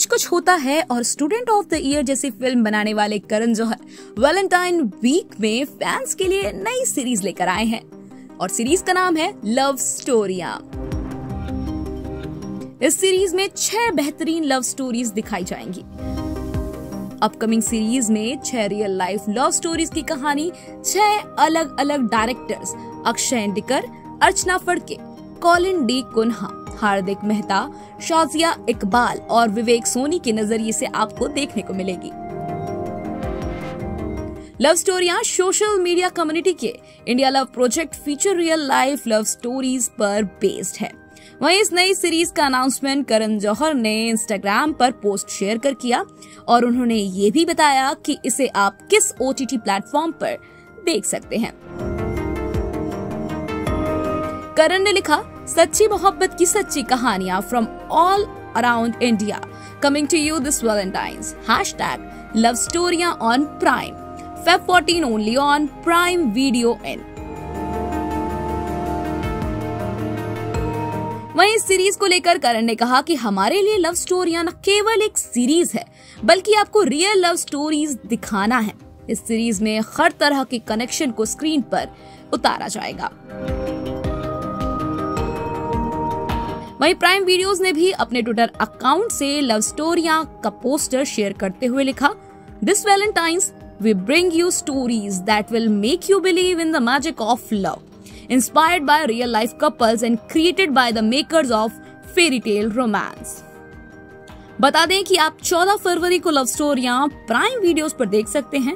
कुछ कुछ होता है और स्टूडेंट ऑफ द ईयर जैसी फिल्म बनाने वाले करण जौहर वैलेंटाइन वीक में फैंस के लिए नई सीरीज लेकर आए हैं और सीरीज का नाम है लव स्टोरियां। इस सीरीज में 6 बेहतरीन लव स्टोरीज दिखाई जाएंगी। अपकमिंग सीरीज में 6 रियल लाइफ लव स्टोरीज की कहानी 6 अलग अलग डायरेक्टर्स अक्षय इंडिकर, अर्चना फड़के, कॉलिन डी कुन्हा, हार्दिक मेहता, शाजिया इकबाल और विवेक सोनी के नजरिए से आपको देखने को मिलेगी। लव स्टोरियां सोशल मीडिया कम्युनिटी के India love project feature real life love stories पर बेस्ड है। वहीं इस नई सीरीज का अनाउंसमेंट करण जौहर ने इंस्टाग्राम पर पोस्ट शेयर कर किया और उन्होंने ये भी बताया कि इसे आप किस OTT प्लेटफॉर्म पर देख सकते हैं। करण ने लिखा, सच्ची मोहब्बत की सच्ची कहानियां from all around India coming to you this Valentine's #लवस्टोरियां on Prime Feb 14 only on Prime Video in. वहीं इस सीरीज को लेकर करण ने कहा कि हमारे लिए लव स्टोरियां न केवल एक सीरीज है बल्कि आपको रियल लव स्टोरीज दिखाना है। इस सीरीज में हर तरह के कनेक्शन को स्क्रीन पर उतारा जाएगा। वहीं प्राइम वीडियोस ने भी अपने ट्विटर अकाउंट से लव स्टोरियां का पोस्टर शेयर करते हुए लिखा, this Valentine's we bring you stories that will make you believe in the magic of love, inspired by real life couples and created by the makers of fairy tale romance। बता दें कि आप 14 फरवरी को love स्टोरियां prime videos पर देख सकते हैं।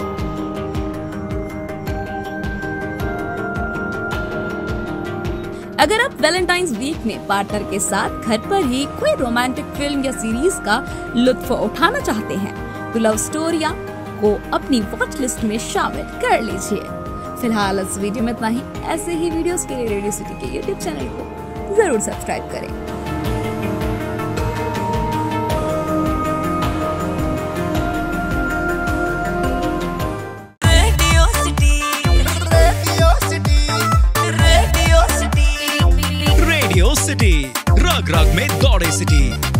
अगर आप वैलेंटाइन्स वीक में पार्टनर के साथ घर पर ही कोई रोमांटिक फिल्म या सीरीज का लुत्फ उठाना चाहते हैं तो लव स्टोरियां को अपनी वॉच लिस्ट में शामिल कर लीजिए। फिलहाल इस वीडियो में इतना ही। ऐसे ही वीडियोस के लिए रेडियो सिटी के YouTube चैनल को जरूर सब्सक्राइब करें। रेडियो सिटी रग रग में दौड़े सिटी।